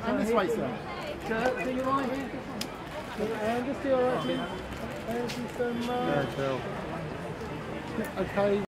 And this way, sir. Sir, do you right here? And just do all right, please. Thank you so much. Okay.